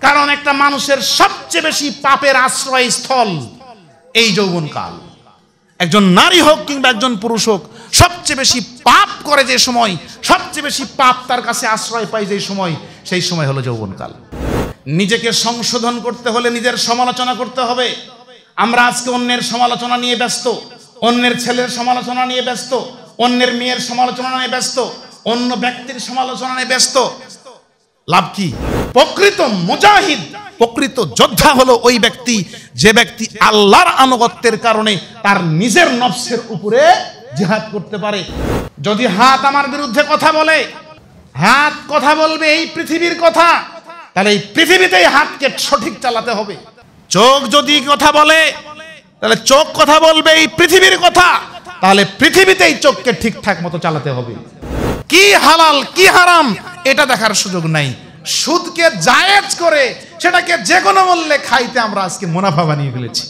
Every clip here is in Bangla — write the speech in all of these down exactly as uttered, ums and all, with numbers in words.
কারণ একটা মানুষের সবচেয়ে বেশি পাপের আশ্রয়স্থল এই যৌবনকাল। একজন নারী হোক কিংবা একজন পুরুষ হোক, সবচেয়ে বেশি পাপ করে যে সময়, সবচেয়ে বেশি পাপ তার কাছে আশ্রয় পায় যে সময়, সেই সময় হলো যৌবনকাল। নিজেকে সংশোধন করতে হলে নিজের সমালোচনা করতে হবে। আমরা আজকে অন্যের সমালোচনা নিয়ে ব্যস্ত, অন্যের ছেলের সমালোচনা নিয়ে ব্যস্ত, অন্যের মেয়ের সমালোচনা নিয়ে ব্যস্ত, অন্য ব্যক্তির সমালোচনা নিয়ে ব্যস্ত। লাভ কি? প্রকৃত মুজাহিদ, প্রকৃত যোদ্ধা হলো ওই ব্যক্তি যে ব্যক্তি আল্লাহর আনুগত্যের কারণে তার নিজের নফসের উপরে জিহাদ করতে পারে। যদি হাত আমার বিরুদ্ধে কথা বলে, হাত কথা বলবে এই পৃথিবীর কথা, তাহলে এই পৃথিবীতেই হাতকে সঠিক চালাতে হবে। চোখ যদি কথা বলে, তাহলে চোখ কথা বলবে এই পৃথিবীর কথা, তাহলে পৃথিবীতেই চোখকে ঠিকঠাক মতো চালাতে হবে। কি হালাল কি হারাম এটা দেখার সুযোগ নাই। সুদকে জায়েজ করে সেটাকে যে কোনো মূল্যে খাইতে আমরা আজকে মুনাফা বানিয়ে ফেলেছি।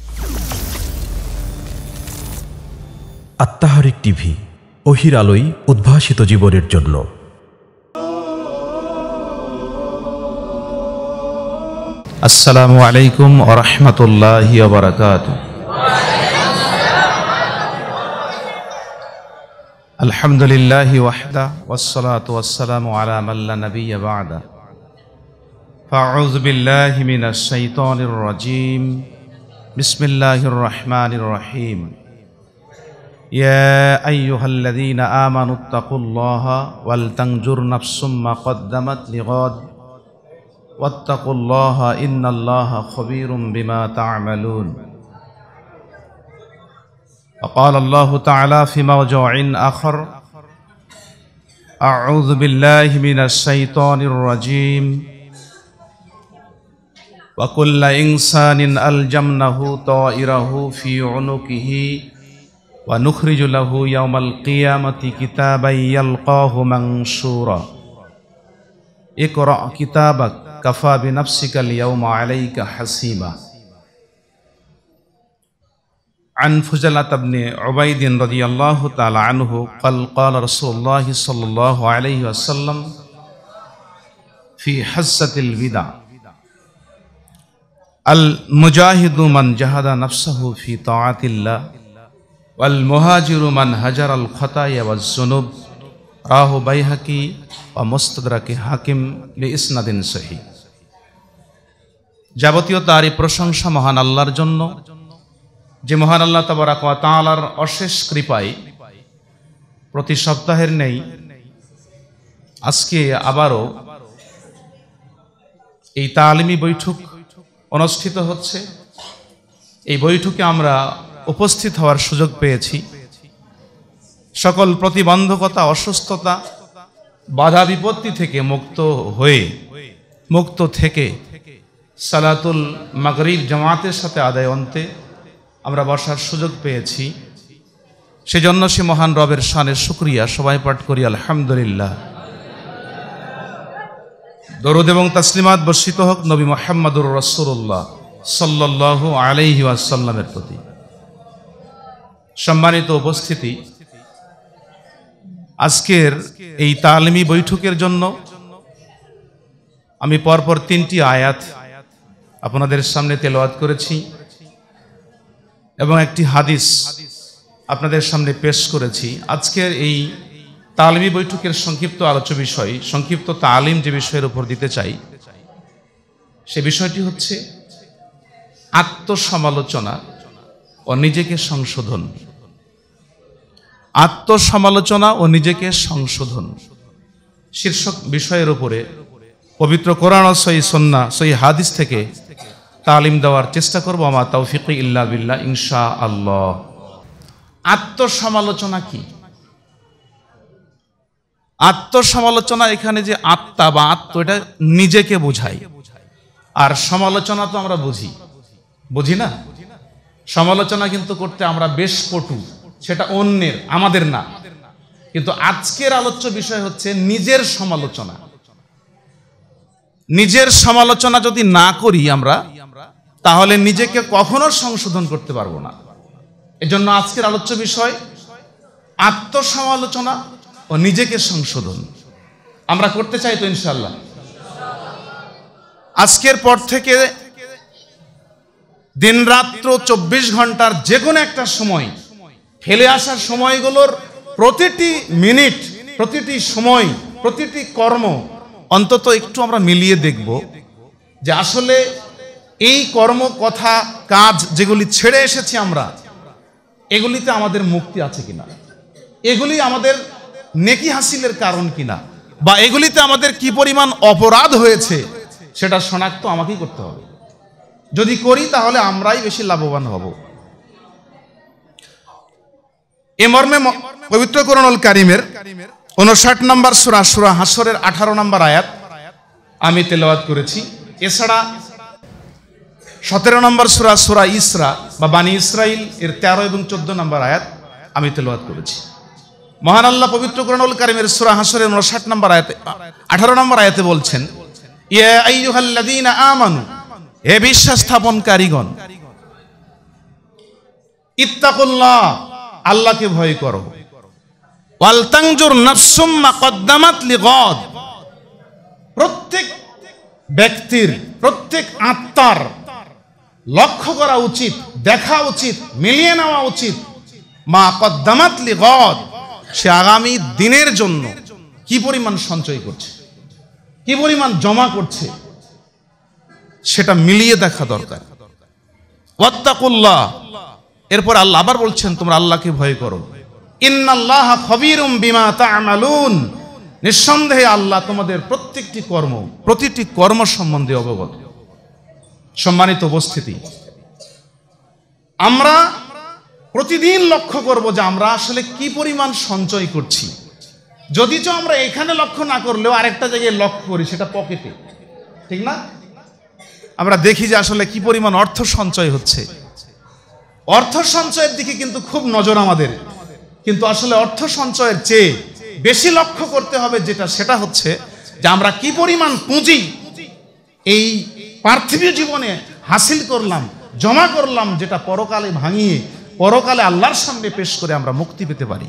আত্মাহারিক টিভি, ওহির আলোয় উদ্ভাসিত জীবনের জন্য। আসসালামু আলাইকুম ওয়া রাহমাতুল্লাহি ওয়া বারাকাতুহু। আলহামদুলিল্লাহি ওয়াহদা ওয়াসসালাতু ওয়াসসালামু আলা মান লা নাবিয়্যা বা'দা। ফাআউযু বিল্লাহি মিনাশ শাইতানির রাজীম। বিসমিল্লাহির রাহমানির রহিম। ইয়া আইয়ুহাল্লাযীনা আমানুত্তাকুল্লাহা ওয়াল তানজুর নাফসুম মা কদ্দামাত লিগাদ ওয়াত্তাকুল্লাহা ইন্নাল্লাহা খবীরুম বিমা তা'মালুন। وقال الله تعالى في موضع آخر: أعوذ بالله من الشيطان الرجيم وكل إنسان ألزمناه طائره في عنقه ونخرج له يوم القيامة كتابا يلقاه منشورا اقرأ كتابك كفى بنفسك اليوم عليك حسيبا। عن فضالة بن عبيد رضي الله تعالى عنه قال قال رسول الله صلى الله عليه وسلم في حجة الوداع: المجاهد من جاهد نفسه في طاعة الله والمهاجر من هجر الخطايا والذنوب। রাহু বাইহাকি ও মুস্তাদরাক হাকিম বিইসনাদ সহিহ। যাবতীয় তারই প্রশংসা মহান আল্লাহর জন্য, যে মহান আল্লাহ তাবারাক ওয়া তাআলার অশেষ কৃপায় প্রতি সপ্তাহের নেই আজকে আবারও এই তালিমি বৈঠক অনুষ্ঠিত হচ্ছে। এই বৈঠকে আমরা উপস্থিত হওয়ার সুযোগ পেয়েছি। সকল প্রতিবন্ধকতা, অসুস্থতা, বাধা বিপত্তি থেকে মুক্ত হয়ে, মুক্ত থেকে সালাতুল মাগরিব জামাতের সাথে আদায় অন্তে আমরা বসার সুযোগ পেয়েছি। সেজন্য সে মহান রবের শানের শুকরিয়া সবাই পাঠ করি আলহামদুলিল্লাহ। দরুদ এবং তাসলিমাত বর্ষিত হোক নবী মুহাম্মদুর রাসূলুল্লাহ সাল্লাল্লাহু আলাইহি ওয়াসাল্লামের প্রতি। সম্মানিত উপস্থিতি, আজকের এই তালিমি বৈঠকের জন্য আমি পরপর তিনটি আয়াত আপনাদের সামনে তেলাওয়াত করেছি এবং একটি হাদিস আপনাদের সামনে পেশ করেছি। আজকের এই তালিমি বৈঠকের সংক্ষিপ্ত আলোচ্য বিষয়, সংক্ষিপ্ত তালিম যে বিষয়ের উপর দিতে চাই, সে বিষয়টি হচ্ছে আত্মসমালোচনা ও নিজেকে সংশোধন। আত্মসমালোচনা ও নিজেকে সংশোধন শীর্ষক বিষয়ের উপরে পবিত্র কোরআন ও সহিহ সুন্নাহ, সহিহ হাদিস থেকে তালিম দেওয়ার চেষ্টা করব। আমা তাওফিকি ইল্লা বিল্লাহ, ইনশাআল্লাহ। আত্মসমালোচনা কি? আত্মসমালোচনা এখানে যে আত্মা বা আত্ম, এটা নিজেকে বোঝায়। আর সমালোচনা তো আমরা বুঝি, বুঝি না? সমালোচনা কিন্তু করতে আমরা বেশ পটু, সেটা অন্যের, আমাদের না। কিন্তু আজকের আলোচ্য বিষয় হচ্ছে নিজের সমালোচনা। নিজের সমালোচনা যদি না করি আমরা, তাহলে নিজেকে কখনো সংশোধন করতে পারবো না। এজন্য আজকের আলোচ্য বিষয় আত্মসমালোচনা ও নিজেকে সংশোধন। আমরা করতে চাই তো ইনশাআল্লাহ? আজকের পর থেকে দিনরাত্র চব্বিশ ঘন্টার যে কোনো একটা সময় ফেলে আসার সময়গুলোর প্রতিটি মিনিট, প্রতিটি সময়, প্রতিটি কর্ম অন্তত একটু আমরা মিলিয়ে দেখব যে আসলে এই কর্ম, কথা, কাজ যেগুলি ছেড়ে এসেছি আমরা, এগুলিতে আমাদের মুক্তি আছে কিনা, এগুলি আমাদের নেকি হাসিলের কারণ কিনা, বা এগুলিতে আমাদের কি পরিমাণ অপরাধ হয়েছে সেটা শনাক্ত আমাকেই করতে হবে। যদি করি তাহলে আমরাই বেশি লাভবান হব। এ মর্মে পবিত্র কোরআনুল কারীমের উনষাট নম্বর সূরা সূরা হাসরের আঠারো নম্বর আয়াত আমি তেলাওয়াত করেছি। এছাড়া সতেরো নম্বর সূরা সূরা ইসরা বা বানী ইসরাইল এর তেরো এবং চোদ্দ নম্বর আয়াত আমি তেলাওয়াত করেছি। মহান আল্লাহ পবিত্র কোরআনুল কারীমের সূরা হাসরের উনষাট নম্বর আয়াতে আঠারো নম্বর আয়াতে বলছেন, ইয়া আইয়ুহাল্লাযীনা আমানু, হে বিশ্বাস স্থাপনকারীগণ, ইত্তাকুল্লাহ, আল্লাহকে ভয় করো, ওয়াল তানজুর নাফসুম মা কদ্দামাত লিগাদ, প্রত্যেক ব্যক্তির, প্রত্যেক আত্মার লক্ষ্য করা উচিত, দেখা উচিত, মিলিয়ে নেওয়া উচিত, মা কদ্দামাত লিগাদ, সে আগামী দিনের জন্য কি পরিমাণ সঞ্চয় করছে, কি পরিমাণ জমা করছে, সেটা মিলিয়ে দেখা দরকার। ওয়াত্তাকুল্লাহ, এরপর আল্লাহ আবার বলছেন তোমরা আল্লাহকে ভয় করো। ইন্নাল্লাহা খাবীরুম বিমা তা'মালুন, নিঃসন্দেহে আল্লাহ তোমাদের প্রত্যেকটি কর্ম, প্রতিটি কর্ম সম্বন্ধে অবগত। সম্মানিত উপস্থিতি, আমরা প্রতিদিন লক্ষ্য করব যে আমরা আসলে কি পরিমাণ সঞ্চয় করছি। যদিচ আমরা এখানে লক্ষ্য না করলেও আরেকটা জায়গায় লক্ষ্য করি, সেটা পকেটে, ঠিক না? আমরা দেখি যে আসলে কি পরিমাণ অর্থ সঞ্চয় হচ্ছে। অর্থ সঞ্চয়ের দিকে কিন্তু খুব নজর আমাদের, কিন্তু আসলে অর্থ সঞ্চয়ের চেয়ে বেশি লক্ষ্য করতে হবে যেটা, সেটা হচ্ছে যে আমরা কি পরিমাণ পুঁজি এই পার্থিব জীবনে হাসিল করলাম, জমা করলাম, যেটা পরকালে ভাঙিয়ে পরকালে আল্লাহর সামনে পেশ করে আমরা মুক্তি পেতে পারি।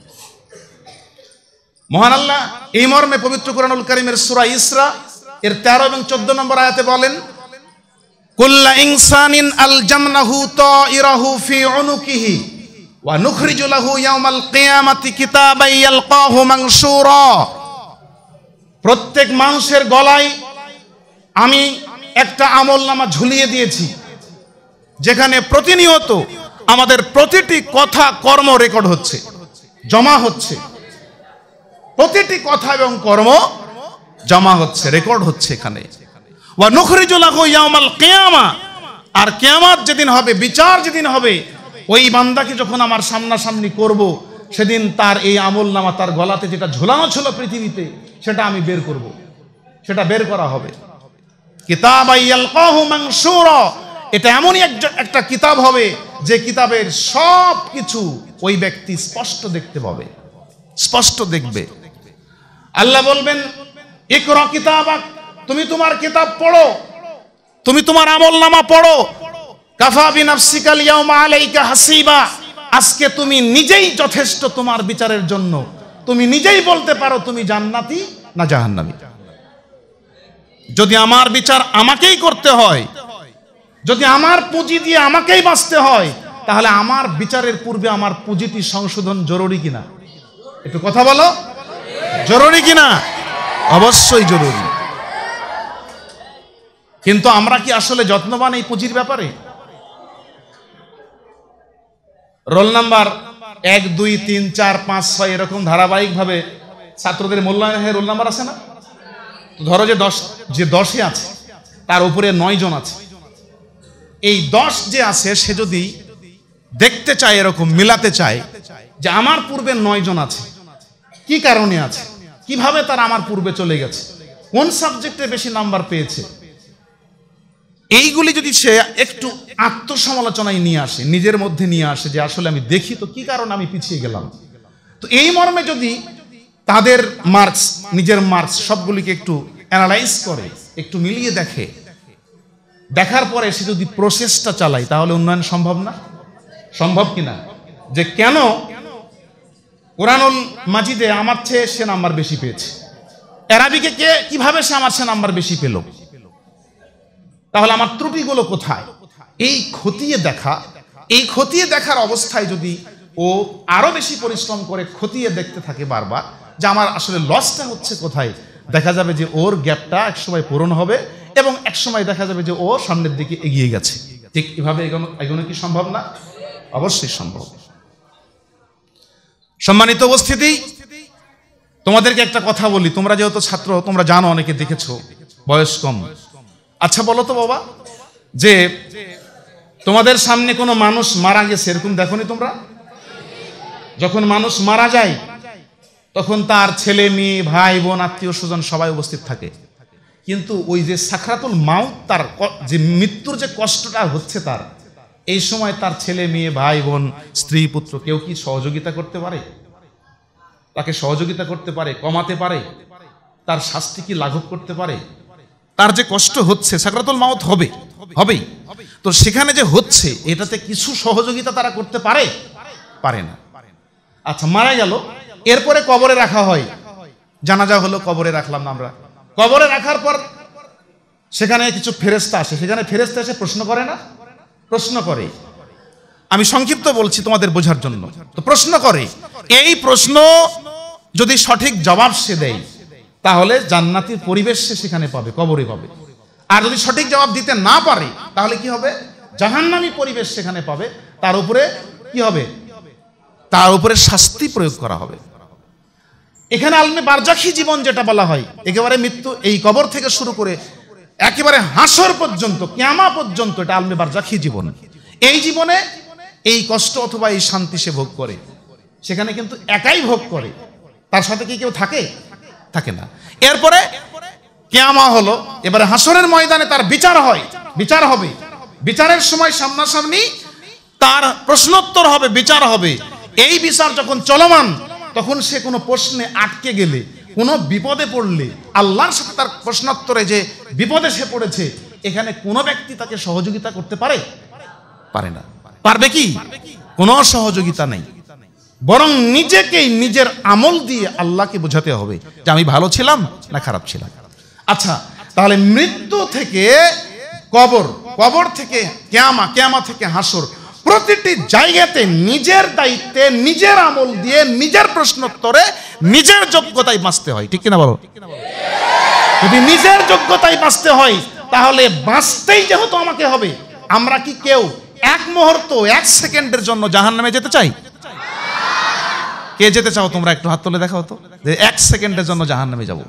মহান আল্লাহ এই মর্মে পবিত্র কোরআনুল কারীমের সূরা ইসরা এর তেরো এবং চোদ্দ নম্বর আয়াতে বলেন, কুল্লা ইনসানিন আলজামনাহু তাইরাহু ফি উনুকিহি ওয়া নুখরিজু লাহু ইয়াওমাল কিয়ামাতি কিতাবান ইয়ালকাহু মানশুরা, প্রত্যেক মানুষের গলায় আমি একটা আমলনামা ঝুলিয়ে দিয়েছি, যেখানে প্রতিনিয়ত আমাদের প্রতিটি কথা, কর্ম রেকর্ড হচ্ছে, জমা হচ্ছে। প্রতিটি কথা এবং কর্ম জমা হচ্ছে, রেকর্ড হচ্ছে এখানে। ওয়া নুখরিজু লাহু ইয়াওমাল কিয়ামা, আর কিয়ামত যেদিন হবে, বিচার যেদিন হবে, ওই বান্দাকে যখন আমার সামনাসামনি করব, সেদিন তার এই আমলনামা, তার গলাতে যেটা ঝোলানো ছিল পৃথিবীতে, সেটা আমি বের করব, সেটা বের করা হবে। কিতাবান ইয়ালকাহু মানশুরা, এটা এমনই একটা কিতাব হবে যে কিতাবের সব কিছু ওই ব্যক্তি স্পষ্ট দেখতে পাবে, স্পষ্ট দেখবে। আল্লাহ বলবেন, ইকরা কিতাবাক, তুমি তোমার কিতাব পড়ো, তুমি তোমার আমলনামা পড়ো। কাফা বিনাফসিকাল ইয়াওমা আলাইকা হাসিবা, আজকে তুমি নিজেই যথেষ্ট তোমার বিচারের জন্য। তুমি নিজেই বলতে পারো তুমি জান্নাতি না জাহান্নামী। যদি আমার বিচার আমাকেই করতে হয়, যদি আমার পুঁজি দিয়ে আমাকেই বাঁচতে হয়, তাহলে আমার বিচারের পূর্বে আমার পুঁজিটি সংশোধন জরুরি কিনা? একটু কথা বলো, জরুরি কিনা? অবশ্যই জরুরি। কিন্তু আমরা কি আসলে যত্নবান এই পুঁজির ব্যাপারে? রোল নাম্বার এক, দুই, তিন, চার, পাঁচ, ছয় এরকম ধারাবাহিকভাবে ছাত্রদের মূল্যায়নে রোল নাম্বার আছে না? ধরো যে দশ, যে দশে আছে তার উপরে নয় জন আছে। এই দশ যে আছে সে যদি দেখতে চায়, এরকম মিলাতে চায় যে আমার পূর্বে নয় জন আছে, কি কারণে আছে, কিভাবে তারা আমার পূর্বে চলে গেছে, কোন সাবজেক্টে বেশি নাম্বার পেয়েছে, এইগুলি যদি সে একটু আত্মসমালোচনায় নিয়ে আসে, নিজের মধ্যে নিয়ে আসে যে আসলে আমি দেখি তো কি কারণে আমি পিছিয়ে গেলাম, তো এই মর্মে যদি তাদের মার্কস, নিজের মার্কস সবগুলিকে একটু অ্যানালাইজ করে, একটু মিলিয়ে দেখে, দেখার পরে সে যদি প্রসেসটা চালায়, তাহলে উন্নয়ন সম্ভব না? সম্ভব কিনা? যে কেন কোরআনুল মাজিদে আমার চেয়ে সে নাম্বার বেশি পেয়েছে, আরবিকে কে কিভাবে সে আমার সে নাম্বার বেশি পেল, তাহলে আমার ত্রুটিগুলো কোথায়, এই খতিয়ে দেখা, এই খতিয়ে দেখার অবস্থায় যদি ও আরো বেশি পরিশ্রম করে খতিয়ে দেখতে থাকে বারবার যে আমার আসলে লসটা হচ্ছে কোথায়, দেখা যাবে যে ওর গ্যাপটা একসময় পূরণ হবে এবং একসময় দেখা যাবে যে ও সামনের দিকে এগিয়ে গেছে। ঠিক এভাবে এগোনো এগোনো কি সম্ভব না? অবশ্যই সম্ভব। সম্মানিত উপস্থিতি, তোমাদেরকে একটা কথা বলি, তোমরা যেহেতু ছাত্র তোমরা জানো, অনেকে দেখেছো, বয়স কম। আচ্ছা বলো তো বাবা, যে তোমাদের সামনে কোনো মানুষ মারা গেছে এরকম দেখোনি তোমরা? যখন মানুষ মারা যায় তখন তার ছেলে মেয়ে ভাই বোন আত্মীয় স্বজন সবাই উপস্থিত থাকে, কিন্তু ওই যে সাকরাতুল মাউত, তার যে মৃত্যুর যে কষ্টটা হচ্ছে তার, এই সময় তার ছেলে মেয়ে ভাই বোন স্ত্রী পুত্র কেউ কি সহযোগিতা করতে পারে? তাকে সহযোগিতা করতে পারে, কমাতে পারে, তার শাস্তি কি লাঘব করতে পারে? তার যে কষ্ট হচ্ছে, সাকরাতুল মাউত হবে হবেই, তো সেখানে যে হচ্ছে এটাতে কিছু সহযোগিতা তারা করতে পারে? পারে না। আচ্ছা মারা গেল, এরপরে কবরে রাখা হয়, জানাজা হলো, কবরে রাখলাম না আমরা, কবরে রাখার পর সেখানে কিছু ফেরেশতা আসে, সেখানে ফেরেশতা এসে প্রশ্ন করে না? প্রশ্ন করে। আমি সংক্ষিপ্ত বলছি তোমাদের বোঝার জন্য। তো প্রশ্ন করে, এই প্রশ্ন যদি সঠিক জবাব সে দেয় তাহলে জান্নাতের পরিবেশ সে সেখানে পাবে, কবরে পাবে। আর যদি সঠিক জবাব দিতে না পারে তাহলে কি হবে? জাহান্নামী পরিবেশ সেখানে পাবে, তার উপরে কি হবে? তার উপরে শাস্তি প্রয়োগ করা হবে। এখানে আলমে বারজাখী জীবন যেটা বলা হয়, একেবারে মৃত্যু, এই কবর থেকে শুরু করে একেবারে হাসর পর্যন্ত, কিয়ামা পর্যন্ত, এটা আলমে বারজাখী জীবন। এই জীবনে এই কষ্ট অথবা এই শান্তি সে ভোগ করে, সেখানে কিন্তু একাই ভোগ করে, তার সাথে কি কেউ থাকে? থাকে না। এরপরে কিয়ামা হলো, এবারে হাসরের ময়দানে তার বিচার হয়, বিচার হবে, বিচারের সময় সামনাসামনি তার প্রশ্নোত্তর হবে, বিচার হবে। এই বিচার যখন চলমান, তখন সে কোনো প্রশ্নে আটকে গেলে, কোনো বিপদে পড়লে, আল্লাহর সাথে তার প্রশ্নোত্তরে যে বিপদে সে পড়েছে, এখানে কোনো ব্যক্তি তাকে সহযোগিতা করতে পারে? পারে না। পারবে কি? কোনো সহযোগিতা নেই, বরং নিজেকেই নিজের আমল দিয়ে আল্লাহকে বোঝাতে হবে যে আমি ভালো ছিলাম না খারাপ ছিলাম। আচ্ছা, তাহলে মৃত্যু থেকে কবর, কবর থেকে কিয়ামা, কিয়ামা থেকে হাসর, প্রতিটি জায়গাতে নিজের দায়িত্বে, নিজের আমল দিয়ে, নিজের প্রশ্নোত্তরে, নিজের যোগ্যতায় বাঁচতে হয়। ঠিক কিনা বলো? যদি নিজের যোগ্যতায় বাঁচতে হয় তাহলে বাঁচতেই যেহেতু আমাকে হবে, আমরা কি কেউ এক মুহূর্ত, এক সেকেন্ডের জন্য জাহান্নামে যেতে চাই? কে যেতে চাও তোমরা? একটু হাত তুলে দেখাও তো, যে এক সেকেন্ডের জন্য জাহান্নামে যাব।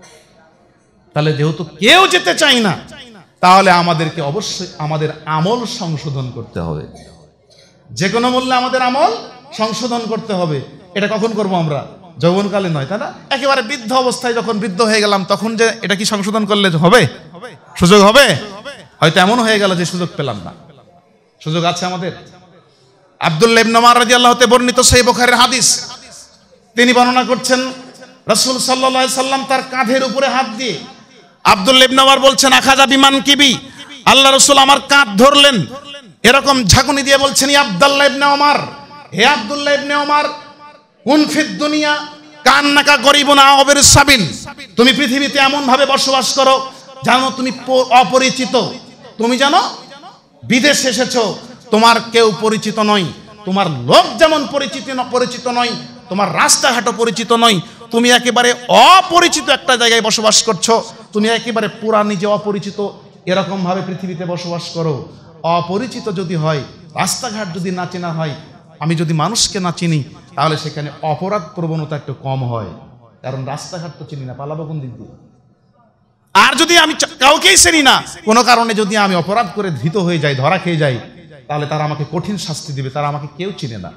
তাহলে যেহেতু কেউ যেতে চাই না, তাহলে আমাদেরকে অবশ্যই আমাদের আমল সংশোধন করতে হবে। যে কোনো মূল্যে আমাদের আমল সংশোধন করতে হবে। এটা কখন করবো আমরা? যৌবনকালে নয়, তাই না? একেবারে বৃদ্ধ অবস্থায় যখন বৃদ্ধ হয়ে গেলাম তখন যে এটা কি সংশোধন করলে হবে? সুযোগ হবে? হয়তো এমন হয়ে গেল যে সুযোগ পেলাম না। সুযোগ আছে আমাদের। আব্দুল্লাহ ইবনে উমর রাদিয়াল্লাহু তাআলা বর্ণিত সহিহ বুখারীর হাদিস, তিনি বর্ণনা করছেন রাসূল সাল্লাল্লাহু আলাইহি সাল্লাম তার কাঁধের উপরে হাত দিয়ে, আব্দুল্লাহ ইবনে উমর বলছেন আখাযা বিমান কিবি, আল্লাহ রাসূল আমার কাঁধ ধরলেন, এরকম ঝাঁকুনি দিয়ে বলছেন, ইয়া আব্দুল্লাহ ইবনে উমর, হে আব্দুল্লাহ ইবনে উমর, কুন ফিদ দুনিয়া কান্নাকা গরিবুন আবির সাবিল, তুমি পৃথিবীতে এমন ভাবে বসবাস করো জানো তুমি অপরিচিত, তুমি জানো বিদেশে এসেছো, তোমার কেউ পরিচিত নয়, তোমার লোক যেমন পরিচিত পরিচিত নয়, তোমার রাস্তাঘাটও পরিচিত নয়, তুমি একেবারে অপরিচিত একটা জায়গায় বসবাস করছো, তুমি একেবারে পুরা নিজে অপরিচিত, এরকম ভাবে পৃথিবীতে বসবাস করো। অপরিচিত যদি হয়, রাস্তাঘাট যদি না চেনা হয়, আমি যদি মানুষকে না চিনি, তাহলে সেখানে অপরাধ প্রবণতা একটু কম হয়, কারণ রাস্তাঘাট তো চিনি না, পালাবো কোন দিক দিয়ে? আর যদি আমি কাউকেই চিনি না, কোনো কারণে যদি আমি অপরাধ করে ধৃত হয়ে যাই, ধরা খেয়ে যাই, তাহলে তারা আমাকে কঠিন শাস্তি দিবে, তারা আমাকে কেউ চিনে না।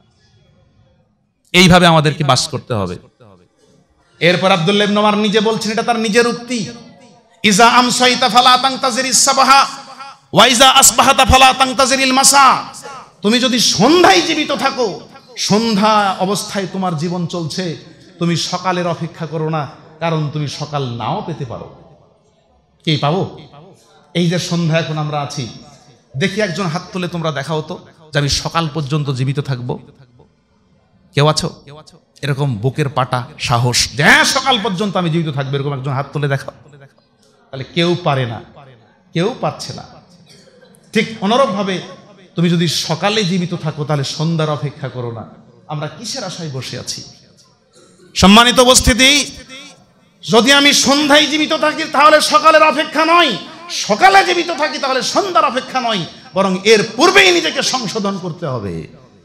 এইভাবে আমাদেরকে বাস করতে হবে। এরপর আব্দুল্লাহ ইবনে উমর নিজে বলছেন, এটা তার নিজের উক্তি, ইজা আমসাইতা ফালা তানতাজিরিস সাবাহা ওয়া ইজা আসবাহাতা ফালা তানতাজিরিল মাসা, তুমি যদি সন্ধ্যায় জীবিত থাকো, সন্ধ্যা অবস্থায় তোমার জীবন চলছে, তুমি সকালের অপেক্ষা করো না, কারণ তুমি সকাল নাও পেতে পারো। কি পাবো? এই যে সন্ধ্যা এখন আমরা আছি, দেখি একজন হাত তুলে তোমরা দেখাও তো যে আমি সকাল পর্যন্ত জীবিত থাকবো। কেউ আছো এরকম বুকের পাটা সাহস, যে সকাল পর্যন্ত আমি জীবিত থাকবো, এরকম একজন হাত তুলে দেখাও। তাহলে কেউ পারে না। কেউ পাচ্ছে না। ঠিক অনুরূপভাবে তুমি যদি সকালে জীবিত থাকো তাহলে সন্ধ্যার অপেক্ষা করো না। আমরা কিসের আশায় বসে আছি? সম্মানিত উপস্থিতি, যদি আমি সন্ধ্যায় জীবিত থাকি তাহলে সকালের অপেক্ষা নয়, সকালে জীবিত থাকি তাহলে সন্ধ্যার অপেক্ষা নয়, বরং এর পূর্বেই নিজেকে সংশোধন করতে হবে।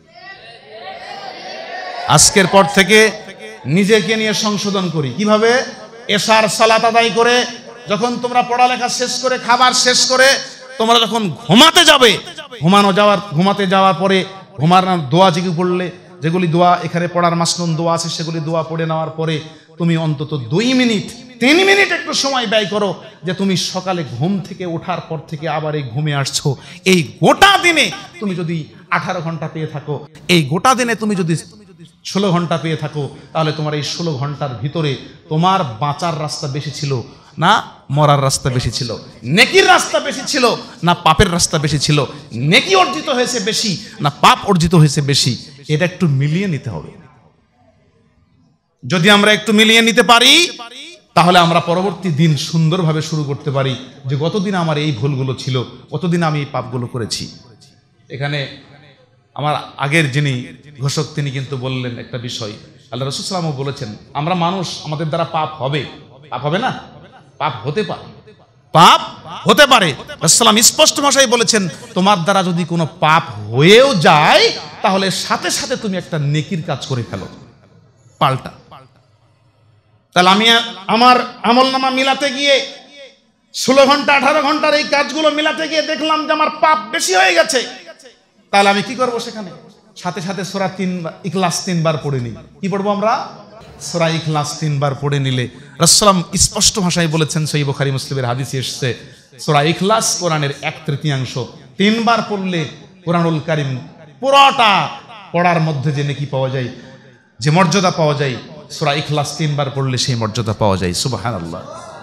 আজকের পর থেকে নিজেকে নিয়ে সংশোধন করি। কিভাবে? এশার সালাত আদায় করে, যখন তোমরা পড়ালেখা শেষ করে, খাবার শেষ করে তোমরা যখন ঘুমাতে যাবে, ঘুমানো যাওয়ার ঘুমাতে যাওয়ার পরে ঘুমানোর দোয়া জেগে পড়লে, যেগুলি দোয়া এখানে পড়ার মাসনুন দোয়া আছে, সেগুলি দোয়া পড়ে নেওয়ার পরে তুমি অন্তত দুই মিনিট তিন মিনিট একটু সময় ব্যয় করো, যে তুমি সকালে ঘুম থেকে ওঠার পর থেকে আবার এই ঘুমে আসছো। এই গোটা দিনে তুমি যদি আঠারো ঘন্টা পেয়ে থাকো, এই গোটা দিনে তুমি যদি ষোলো ঘন্টা পেয়ে থাকো, তাহলে তোমার এই ষোলো ঘন্টার ভিতরে তোমার বাঁচার রাস্তা বেশি ছিল না মরার রাস্তা বেশি ছিল? নেকির রাস্তা বেশি ছিল না পাপের রাস্তা বেশি ছিল? নেকি অর্জিত হয়েছে বেশি না পাপ অর্জিত হয়েছে বেশি? এটা একটু মিলিয়ে নিতে হবে। যদি আমরা একটু মিলিয়ে নিতে পারি, তাহলে আমরা পরবর্তী দিন সুন্দরভাবে শুরু করতে পারি, যে গতদিন আমার এই ভুলগুলো ছিল, গতদিন আমি এই পাপগুলো করেছি। এখানে আমার আগের যিনি ঘোষক তিনি কিন্তু বললেন একটা বিষয়, আল্লাহ রাসূল সাল্লাল্লাহু আলাইহি ওয়াসাল্লাম বলেছেন, আমরা মানুষ, আমাদের দ্বারা পাপ হবে। পাপ হবে না? পাপ হতে পারে, পাপ হতে পারে। রাসূলুল্লাহ স্পষ্ট ভাষায় বলেছেন, তোমার দ্বারা যদি কোনো পাপ হয়েও যায়, তাহলে সাথে সাথে তুমি একটা নেকির কাজ করে ফেলো, পাল্টা। তাহলে আমি আমার আমলনামা মিলাতে গিয়ে ষোলো ঘন্টা আঠারো ঘন্টার এই কাজগুলো মিলাতে গিয়ে দেখলাম যে আমার পাপ বেশি হয়ে গেছে, তাহলে আমি কি করব? সেখানে সাথে সাথে সূরা তিন ইখলাস তিনবার পড়ে নিই। কি পড়বো আমরা? সূরা ইখলাস তিনবার পড়ে নিলে, রাসূলুল্লাহ স্পষ্ট ভাষায় বলেছেন, সহিহ বুখারী মুসলিমের হাদিসে এসেছে, সূরা ইখলাস কোরআনের এক তৃতীয়াংশ, তিনবার পড়লে কোরআনুল কারীম পুরোটা পড়ার মধ্যে যে নেকি পাওয়া যায়, যে মর্যাদা পাওয়া যায়, সূরা ইখলাস তিনবার পড়লে সেই মর্যাদা পাওয়া যায়। সুবহানাল্লাহ।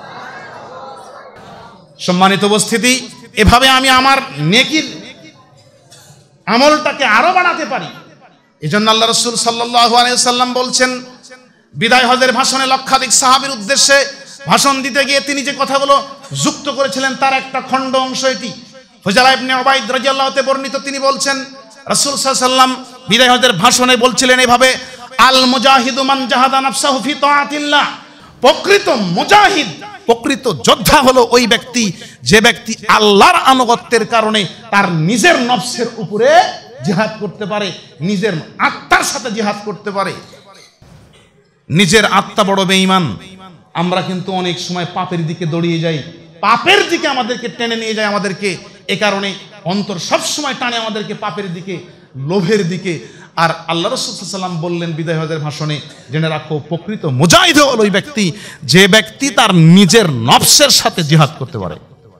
সম্মানিত উপস্থিতি, এভাবে আমি আমার নেকির আমলটাকে আরো বাড়াতে পারি। এজন্য আল্লাহ রাসূল সাল্লাল্লাহু আলাইহি ওয়াসাল্লাম বলছেন, বিদায় হজের ভাষণে লক্ষাধিক সাহাবীর উদ্দেশ্যে ভাষণ দিতে গিয়ে তিনি যে কথাগুলো যুক্ত করেছিলেন তার একটা খণ্ড অংশ এটি। হুজালা ইবনে উবাইদ রাদিয়াল্লাহু তাআলা বর্ণিত, তিনি বলছেন, রাসূল সাল্লাল্লাহু আলাইহি ওয়াসাল্লাম বিদায় হজের ভাষণে বলছিলেন এভাবে, আল মুজাহিদু মান জাহাদা নাফসাহু ফি তাআতিল্লাহ। প্রকৃত মুজাহিদ, প্রকৃত যোদ্ধা হলো ওই ব্যক্তি যে ব্যক্তি আল্লাহর আনুগত্যের কারণে তার নিজের নফসের উপরে জিহাদ করতে পারে, নিজের আত্মার সাথে জিহাদ করতে পারে। নিজের আত্মা বড় বেঈমান। আমরা কিন্তু অনেক সময় পাপের দিকে দৌড়িয়ে যাই, পাপের দিকে আমাদেরকে টেনে নিয়ে যায় আমাদেরকে। এ কারণে অন্তর সবসময় টানে আমাদেরকে পাপের দিকে, লোভের দিকে। আর আল্লাহ রাসূল সাল্লাল্লাহু আলাইহি ওয়াসাল্লাম বললেন বিদায় হজের ভাষণে, জেনে রাখো প্রকৃত মুজাহিদ হলো ওই ব্যক্তি যে ব্যক্তি তার নিজের নফসের সাথে জিহাদ করতে পারে।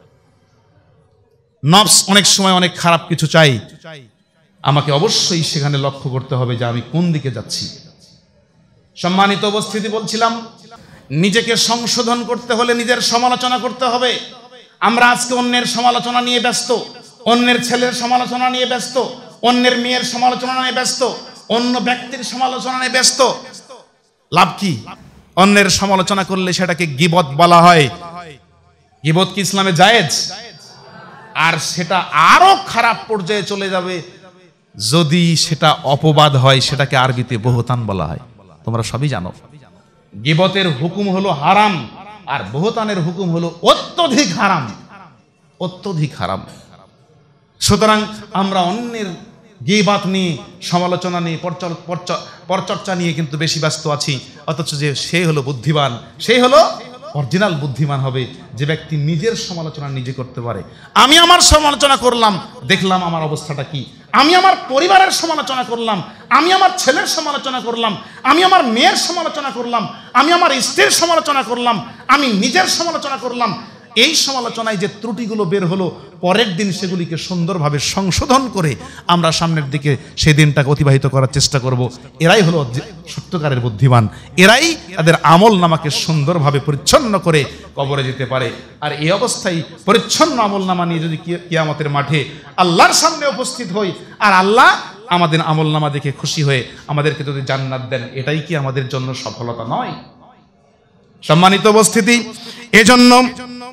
নফস অনেক সময় অনেক খারাপ কিছু চাই, আমাকে অবশ্যই সেখানে লক্ষ্য করতে হবে যে আমি কোন দিকে যাচ্ছি। সম্মানিত উপস্থিতি, বলছিলাম নিজেকে সংশোধন করতে হলে নিজের সমালোচনা করতে হবে। আমরা আজকে অন্যের সমালোচনা নিয়ে ব্যস্ত, অন্যের ছেলের সমালোচনা নিয়ে ব্যস্ত, অন্যের মেয়ের সমালোচনা নিয়ে ব্যস্ত, অন্য ব্যক্তির সমালোচনা নিয়ে ব্যস্ত। লাভ কি? অন্যের সমালোচনা করলে সেটাকে গীবত বলা হয়। গীবত কি ইসলামে জায়েজ? আর সেটা আরো খারাপ পর্যায়ে চলে যাবে যদি সেটা অপবাদ হয়, সেটাকে আরবিতে বহতান বলা হয়। তোমরা সবই জানো গীবতের হুকুম হলো হারাম, আর বহতানের হুকুম হলো অত্যধিক হারাম, অত্যধিক হারাম। সুতরাং আমরা অন্যের গীবত নিয়ে, সমালোচনা নিয়ে, পরচর্চা নিয়ে কিন্তু বেশি ব্যস্ত আছি, অথচ যে সে হলো বুদ্ধিমান, সে হলো অরিজিনাল বুদ্ধিমান হবে যে ব্যক্তি নিজের সমালোচনা নিজে করতে পারে। আমি আমার সমালোচনা করলাম, দেখলাম আমার অবস্থাটা কি। আমি আমার পরিবারের সমালোচনা করলাম, আমি আমার ছেলের সমালোচনা করলাম, আমি আমার মেয়ের সমালোচনা করলাম, আমি আমার স্ত্রীর সমালোচনা করলাম, আমি নিজের সমালোচনা করলাম। এই সমালোচনায় যে ত্রুটিগুলো বের হলো, পরের দিন সেগুলিকে সুন্দরভাবে সংশোধন করে আমরা সামনের দিকে সেই দিনটাকে অতিবাহিত করার চেষ্টা করব। এরাই হলো সত্যকারের বুদ্ধিমান, এরাই তাদের আমল নামাকে সুন্দরভাবে পরিচ্ছন্ন করে কবরে যেতে পারে। আর এই অবস্থায় পরিচ্ছন্ন আমল নামা নিয়ে যদি কিয়ামতের মাঠে আল্লাহর সামনে উপস্থিত হই, আর আল্লাহ আমাদের আমল নামা দেখে খুশি হয়ে আমাদেরকে যদি জান্নাত দেন, এটাই কি আমাদের জন্য সফলতা নয়? সম্মানিত উপস্থিতি, এজন্য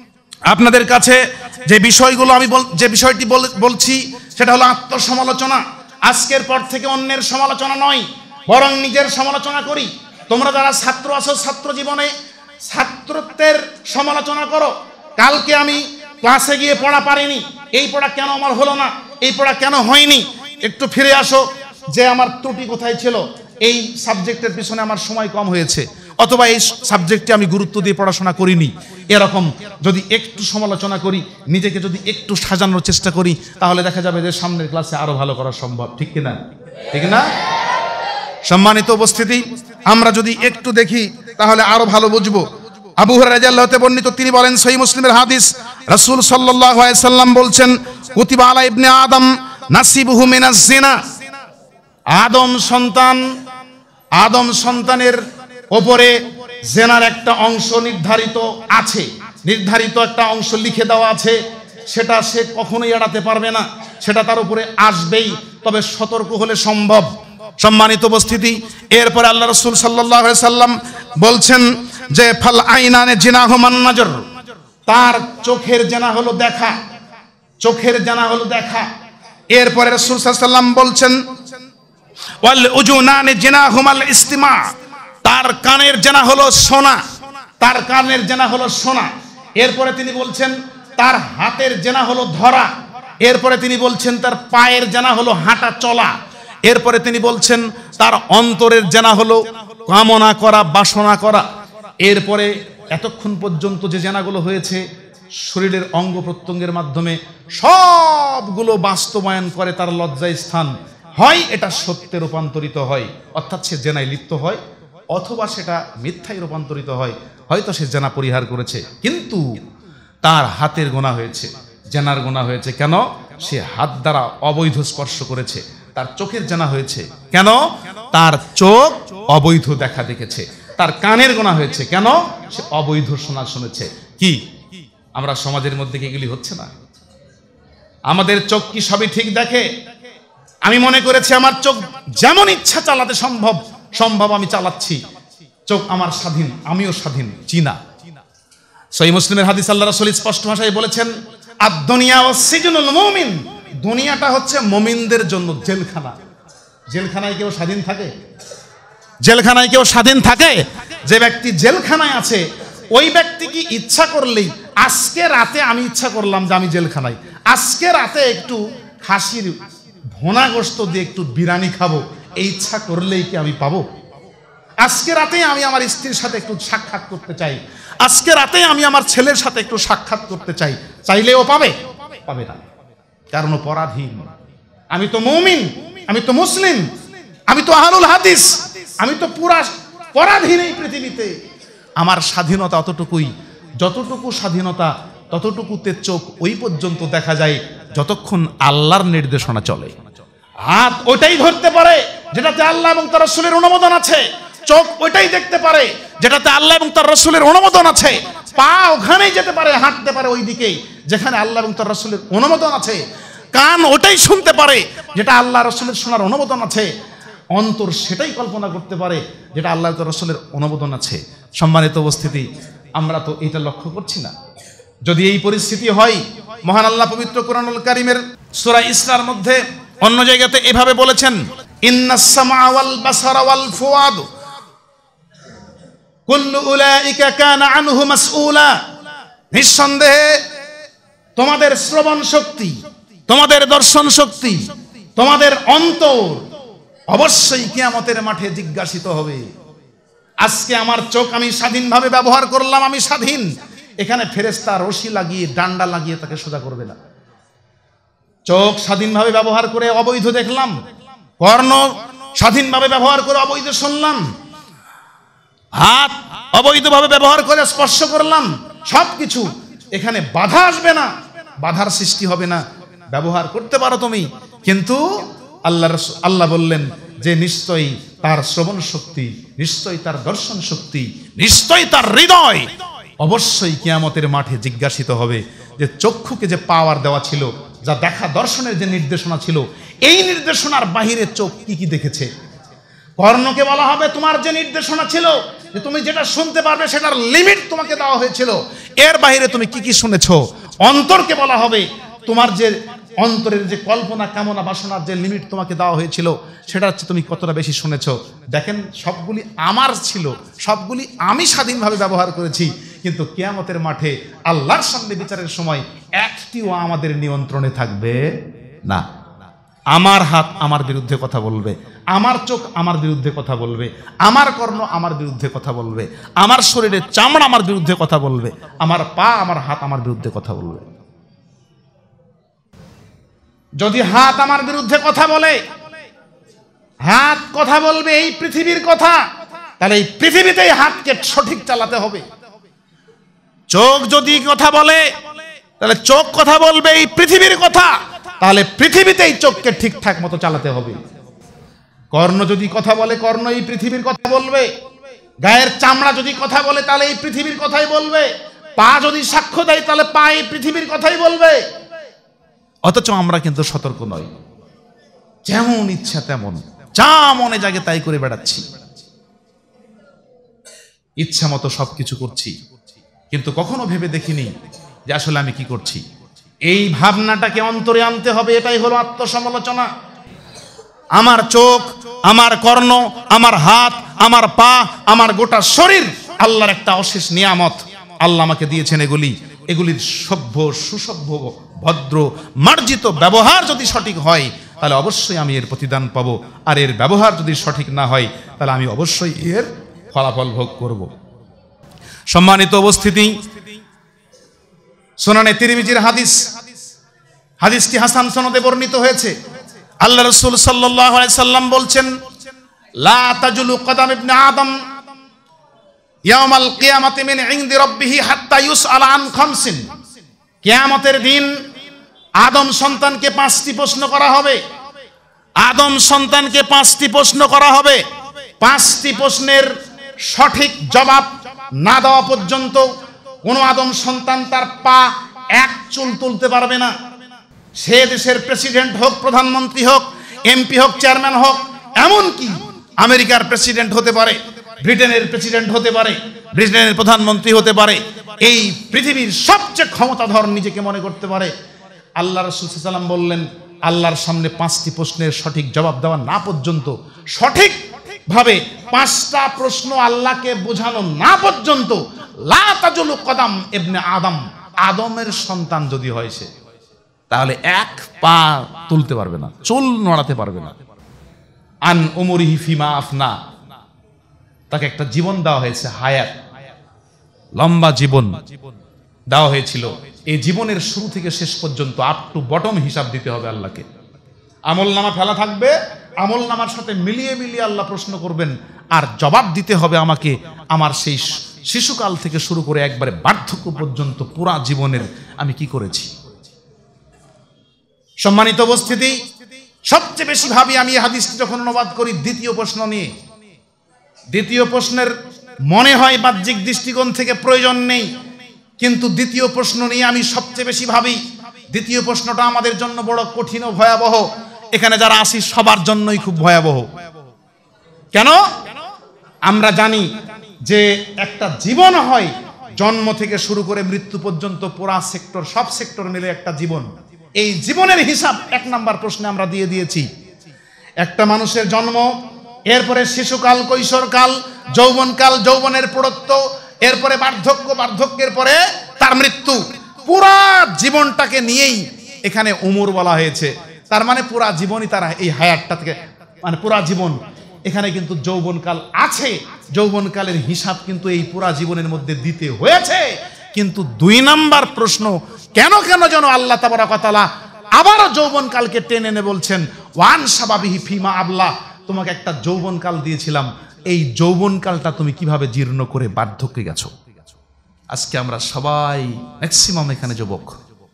আপনাদের কাছে যে বিষয়গুলো আমি যে বিষয়টি বলছি সেটা হলো আত্মসমালোচনা। আজকের পর থেকে অন্যের সমালোচনা নয়, বরং নিজের সমালোচনা করি। তোমরা যারা ছাত্র আছো, ছাত্র জীবনে ছাত্রত্বের সমালোচনা করো। কালকে আমি ক্লাসে গিয়ে পড়া পারিনি, এই পড়া কেন আমার হলো না, এই পড়া কেন হয়নি, একটু ফিরে আসো যে আমার ত্রুটি কোথায় ছিল, এই সাবজেক্টের পিছনে আমার সময় কম হয়েছে, অথবা এই সাবজেক্টে আমি গুরুত্ব দিয়ে পড়াশোনা করিনি। এরকম যদি একটু সমালোচনা করি, নিজেকে যদি একটু সাজানোর চেষ্টা করি, তাহলে দেখা যাবে যে সামনের ক্লাসে আরো ভালো করা সম্ভব। ঠিক কিনা? ঠিক না? সম্মানিত উপস্থিতি, আমরা যদি একটু দেখি তাহলে আরো ভালো বুঝবো। আবু হুরায়রা রাদিয়াল্লাহু তাআলা বর্ণিত, তিনি বলেন, সহিহ মুসলিমের হাদিস, রাসূল সাল্লাল্লাহু আলাইহি সাল্লাম বলছেন, কুতিবা আলা ইবনে আদম নাসিবুহু মিনাজ জিনা। আদম সন্তান আদম সন্তানের ওপরে জেনার একটা অংশ নির্ধারিত আছে, নির্ধারিত একটা অংশ লিখে দেওয়া আছে, সেটা সে কখনোই এড়াতে পারবে না, সেটা তার উপরে আসবেই, তবে সতর্ক হলে সম্ভব। সম্মানিত উপস্থিতি, এরপরে আল্লাহ রাসূল সাল্লাল্লাহু আলাইহি সাল্লাম বলছেন যে ফাল আইনানে জিনাহুমান নাজর, তার চোখের জেনা হলো দেখা, চোখের জেনা হলো দেখা। এরপরে রাসূল সাল্লাল্লাহু আলাইহি সাল্লাম বলছেন ওয়াল উজুনানে জিনাহুমাল ইস্তিমা, তার কানের জেনা হলো শোনা, তার কানের জেনা হলো শোনা। এরপরে তিনি বলছেন তার হাতের জেনা হলো ধরা। এরপরে তিনি বলছেন তার পায়ের জেনা হলো হাঁটা চলা। এরপরে তিনি বলছেন তার অন্তরের জেনা হলো কামনা করা, বাসনা করা। এরপরে এতক্ষণ পর্যন্ত যে জেনাগুলো হয়েছে শরীরের অঙ্গ প্রত্যঙ্গের মাধ্যমে, সবগুলো বাস্তবায়ন করে তার লজ্জায় স্থান। হয় এটা সত্যে রূপান্তরিত হয়, অর্থাৎ সে জেনায় লিপ্ত হয়, অথবা সেটা মিথ্যায় রূপান্তরিত হয়, হয়তো সে জেনা পরিহার করেছে, কিন্তু তার হাতের গোনা হয়েছে, জেনার গোনা হয়েছে। কেন? সে হাত দ্বারা অবৈধ স্পর্শ করেছে। তার চোখের জেনা হয়েছে, কেন? তার চোখ অবৈধ দেখা দেখেছে। তার কানের গোনা হয়েছে, কেন? সে অবৈধ শোনা শুনেছে। কি আমরা সমাজের মধ্যে কি এগুলি হচ্ছে না? আমাদের চোখ কি সবই ঠিক দেখে? আমি মনে করেছি আমার চোখ যেমন ইচ্ছা চালাতে সম্ভব সম্ভব আমি চালাচ্ছি, চোখ আমার স্বাধীন, আমিও স্বাধীন। চিনা সহিহ মুসলিমের হাদিস, আল্লাহ রাসূল স্পষ্ট ভাষায় বলেছেন, আদ-দুনিয়া ওয়াস-সিজনুল মুমিন, দুনিয়াটা হচ্ছে মুমিনদের জন্য জেলখানা। জেলখানায় কেউ স্বাধীন থাকে? জেলখানায় কেউ স্বাধীন থাকে? যে ব্যক্তি জেলখানায় আছে ওই ব্যক্তি কি ইচ্ছা করলেই, আজকে রাতে আমি ইচ্ছা করলাম যে আমি জেলখানায়, আজকে রাতে একটু খাসির ভোনা গোশত দিয়ে একটু বিরিয়ানি খাবো, এই ইচ্ছা করলেই কি আমি পাবো? আজকে রাতে আমি আমার স্ত্রীর সাথে একটু সাক্ষাৎ করতে চাই, আজকে রাতে আমি আমার ছেলের সাথে একটু সাক্ষাৎ করতে চাই, চাইলেও পাবে? পাবে না, কারণ পরাধীন। আমি তো মুমিন, আমি তো মুসলিম, আমি তো আহলুল হাদিস, আমি তো পুরা পরাধীন এই পৃথিবীতে। আমার স্বাধীনতা অতটুকুই, যতটুকু স্বাধীনতা ততটুকুতে চোখ ওই পর্যন্ত দেখা যায় যতক্ষণ আল্লাহর নির্দেশনা চলে। হাত ওইটাই ধরতে পারে যেটাতে আল্লাহ এবং তার রাসূলের অনুমোদন আছে, চোখ ওইটাই দেখতে পারে যেটাতে আল্লাহ এবং তার রাসূলের অনুমোদন আছে, পা ওখানেই যেতে পারে, হাঁটতে পারে ওই দিকেই যেখানে আল্লাহ এবং তার রাসূলের অনুমোদন আছে, কান ওটাই শুনতে পারে যেটা আল্লাহ রাসূলের শোনার অনুমোদন আছে, অন্তর সেটাই কল্পনা করতে পারে যেটা আল্লাহ তার রাসূলের অনুমোদন আছে। সম্মানিত উপস্থিতি, আমরা তো এটা লক্ষ্য করছি না। যদি এই পরিস্থিতি হয়, মহান আল্লাহ পবিত্র কোরআনুল কারীমের সূরা ইসরার মধ্যে অন্য জায়গাতে এভাবে বলেছেন, ইন্নাস সামআ ওয়াল বাসারা ওয়াল ফুয়াদ কুল্লু উলাইকা কানা আনহু মাসউলা, নিঃসন্দেহে তোমাদের শ্রবণ শক্তি, তোমাদের দর্শন শক্তি, তোমাদের অন্তর অবশ্যই কিয়ামতের মাঠে জিজ্ঞাসিত হবে। আজকে আমার চোখ আমি স্বাধীনভাবে ব্যবহার করলাম, আমি স্বাধীন, এখানে ফেরেশতা রশি লাগিয়ে ডান্ডা লাগিয়ে তাকে সোজা করবে না। চোখ স্বাধীনভাবে ব্যবহার করে অবৈধ দেখলাম, কর্ণ স্বাধীনভাবে ব্যবহার করে অবৈধ শুনলাম, হাত অবৈধভাবে ব্যবহার করে স্পর্শ করলাম, সবকিছু এখানে বাধা আসবে না, বাধার সৃষ্টি হবে না, ব্যবহার করতে পারো তুমি। কিন্তু আল্লাহ আল্লাহ বললেন যে নিশ্চয়ই তার শ্রবণ শক্তি, নিশ্চয়ই তার দর্শন শক্তি, নিশ্চয়ই তার হৃদয় অবশ্যই কিয়ামতের মাঠে জিজ্ঞাসিত হবে যে চক্ষুকে যে পাওয়ার দেওয়া ছিল, যা দেখা দর্শনের যে নির্দেশনা ছিল, এই নির্দেশনার বাহিরে চোখ কি কি দেখেছে। কর্ণকে বলা হবে তোমার যে নির্দেশনা ছিল যে তুমি যেটা শুনতে পারবে সেটার লিমিট তোমাকে দেওয়া হয়েছিল, এর বাইরে তুমি কি কি শুনেছো। অন্তরকে বলা হবে তোমার যে অন্তরের যে কল্পনা কামনা বাসনার যে লিমিট তোমাকে দেওয়া হয়েছিল সেটা হচ্ছে তুমি কতটা বেশি শুনেছো। দেখেন সবগুলি আমার ছিল, সবগুলি আমি স্বাধীনভাবে ব্যবহার করেছি, কিন্তু কিয়ামতের মাঠে আল্লাহর সামনে বিচারের সময় একটিও আমাদের নিয়ন্ত্রণে থাকবে না। আমার হাত আমার বিরুদ্ধে কথা বলবে, আমার চোখ আমার বিরুদ্ধে কথা বলবে, আমার কর্ণ আমার বিরুদ্ধে কথা বলবে, আমার শরীরের চামড়া আমার বিরুদ্ধে কথা বলবে, আমার পা আমার হাত আমার বিরুদ্ধে কথা বলবে। যদি হাত আমার বিরুদ্ধে কথা বলে, হাত কথা বলবে এই পৃথিবীর কথা, তাহলে এই পৃথিবীতেই হাতকে সঠিক চালাতে হবে। চোখ যদি কথা বলে তাহলে চোখ কথা বলবে এই পৃথিবীর কথা, তাহলে পৃথিবীতেই চোখকে ঠিকঠাক মতো চালাতে হবে। কর্ণ যদি কথা বলে কর্ণ এই পৃথিবীর কথা বলবে, গায়ের চামড়া যদি কথা বলে তাহলে এই পৃথিবীর কথাই বলবে, পা যদি সাক্ষ্য দেয় তাহলে পা এই পৃথিবীর কথাই বলবে। অথচ আমরা কিন্তু সতর্ক নই, যেমন ইচ্ছা তেমন যা মনে জাগে তাই করে বেড়াচ্ছি, ইচ্ছা মতো সবকিছু করছি, কিন্তু কখনো ভেবে দেখিনি যে আসলে আমি কি করছি। এই ভাবনাটাকে অন্তরে আনতে হবে, এটাই হলো আত্মসমালোচনা। আমার চোখ, আমার কর্ণ, আমার হাত, আমার পা, আমার গোটা শরীর আল্লাহর একটা অশেষ নিয়ামত। আল্লাহ আমাকে দিয়েছেন এগুলি, এগুলির সভ্য সুসভ্য ভদ্র মার্জিত ব্যবহার যদি সঠিক হয় তাহলে অবশ্যই আমি এর প্রতিদান পাবো, আর এর ব্যবহার যদি সঠিক না হয় তাহলে আমি অবশ্যই এর ফলাফল ভোগ করব। সম্মানিত উপস্থিতি, সুনানে তিরমিজির হাদিস, হাদিসটি হাসান সনদে বর্ণিত হয়েছে। আল্লাহ রাসূল সাল্লাল্লাহু আলাইহি সাল্লাম বলছেন, লা তাজুলু কদাম ইবনে আদম ইয়াউমাল কিয়ামাতি মিন ইনদি রাব্বিহি হাত্তা ইউসআলা আন খামসিন। কিয়ামতের দিন আদম সন্তানকে পাঁচটি প্রশ্ন করা হবে। আদম সন্তানকে পাঁচটি প্রশ্ন করা হবে। পাঁচটি প্রশ্নের সঠিক জবাব না দেওয়া পর্যন্ত কোন আদম সন্তান তার পা এক চুল তুলতে পারবে না। সে দেশের প্রেসিডেন্ট হোক, প্রধানমন্ত্রী হোক, এমপি হোক, চেয়ারম্যান হোক, এমনকি আমেরিকার প্রেসিডেন্ট হতে পারে, ব্রিটেনের প্রেসিডেন্ট হতে পারে, ব্রিটেনের প্রধানমন্ত্রী হতে পারে, এই পৃথিবীর সবচেয়ে ক্ষমতাধর নিজেকে মনে করতে পারে। আল্লাহ রাসূল সাল্লাল্লাহু আলাইহি ওয়াসাল্লাম বললেন, আল্লাহর সামনে পাঁচটি প্রশ্নের সঠিক জবাব দেওয়া না পর্যন্ত, সঠিক ভাবে পাঁচটা প্রশ্ন আল্লাহকে বোঝানো না পর্যন্ত, লা তাজুলু কদাম ইবনে আদম, আদমের সন্তান যদি হয় সে, তাহলে এক পা তুলতে পারবে না, চুল নড়াতে পারবে না। আন উমরিহি ফিমা আফনা, তাকে একটা জীবন দেওয়া হয়েছে, হায়াত, লম্বা জীবন দেওয়া হয়েছিল। এই জীবনের শুরু থেকে শেষ পর্যন্ত আপ টু বটম হিসাব দিতে হবে আল্লাহকে। আমল নামা ফেলা থাকবে, আমল নামার সাথে মিলিয়ে মিলিয়ে আল্লাহ প্রশ্ন করবেন, আর জবাব দিতে হবে আমাকে আমার সেই শিশুকাল থেকে শুরু করে একবারে বার্ধক্য পর্যন্ত পুরা জীবনের আমি কি করেছি। সম্মানিত উপস্থিতি, সবচেয়ে বেশি ভাবি আমি এই হাদিসটি যখন অনুবাদ করি দ্বিতীয় প্রশ্ন নিয়ে। দ্বিতীয় প্রশ্নের মনে হয় বাহ্যিক দৃষ্টিকোণ থেকে প্রয়োজন নেই, কিন্তু দ্বিতীয় প্রশ্ন নিয়ে আমি সবচেয়ে বেশি ভাবি। দ্বিতীয় প্রশ্নটা আমাদের জন্য বড় কঠিন ও ভয়াবহ। এখানে যারা আসি সবার জন্যই খুব ভয়াবহ। কেন? আমরা জানি যে একটা জীবন হয় জন্ম থেকে শুরু করে মৃত্যু পর্যন্ত, পুরা সেক্টর, সব সেক্টর মিলে একটা জীবন। এই জীবনের হিসাব এক নাম্বার প্রশ্নে আমরা দিয়ে দিয়েছি। একটা মানুষের জন্ম, এরপরে শিশুকাল, কৈশোরকাল, যৌবনকাল, যৌবনের প্রৌঢ়ত্ব, এরপরে বার্ধক্য, বার্ধক্যের পরে তার মৃত্যু, পুরা জীবনটাকে নিয়েই এখানে উমর বলা হয়েছে। তার মানে পুরা জীবনই তারা এই হায়াতটা থেকে, মানে পুরা জীবন। এখানে কিন্তু যৌবনকাল আছে, যৌবনকালের হিসাব কিন্তু এই পুরা জীবনের মধ্যে দিতে হয়েছে। কিন্তু দুই নাম্বার প্রশ্ন, কেন কেন যেন আল্লাহ তাবারাক ওয়া তাআলা আবারও যৌবনকালকে টেনে এনে বলছেন, ওয়ান শাবাবিহি ফিমা আবলা, তোমাকে একটা যৌবনকাল দিয়েছিলাম, এই যৌবনকালটা তুমি কিভাবে জীর্ণ করে বার্ধক্যে গেছো। আজকে আমরা সবাই ম্যাক্সিমাম এখানে যুবক,